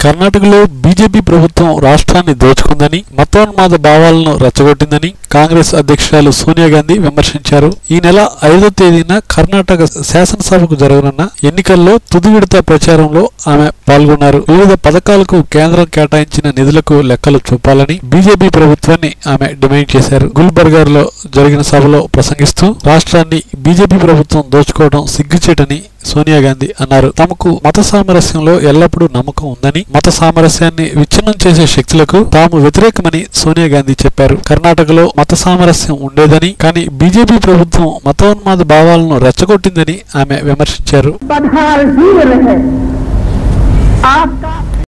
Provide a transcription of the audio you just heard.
కర్ణాటకలో బీజేపీ ప్రభుత్వం రాష్ట్రాన్ని దోచుకుందని, మతోన్మాద భావాలను రెచ్చగొట్టిందని కాంగ్రెస్ అధ్యక్షురాలు సోనియా గాంధీ విమర్శించారు. ఈ నెల 5వ తేదీన కర్ణాటక శాసనసభకు జరగనున్న ఎన్నికల్లో తుది విడత ప్రచారంలో ఆమె పాల్గొన్నారు. వివిధ పథకాలకు కేంద్రం కేటాయించిన నిధులకు లెక్కలు చూపాలని బీజేపీ ప్రభుత్వాన్ని ఆమె డిమాండ్ చేశారు. గుల్బర్గార్ లో జరిగిన సభలో ప్రసంగిస్తూ రాష్ట్రాన్ని బీజేపీ ప్రభుత్వం దోచుకోవడం సిగ్గుచేటని సోనియా గాంధీ అన్నారు. తమకు మత సామరస్యంలో ఎల్లప్పుడూ నమ్మకం ఉందని, మత సామరస్యాన్ని విచ్ఛిన్నం చేసే శక్తులకు తాము వ్యతిరేకమని సోనియా గాంధీ చెప్పారు. కర్ణాటకలో మత సామరస్యం ఉండేదని, కానీ బీజేపీ ప్రభుత్వం మతోన్మాద భావాలను రెచ్చగొట్టిందని ఆమె విమర్శించారు.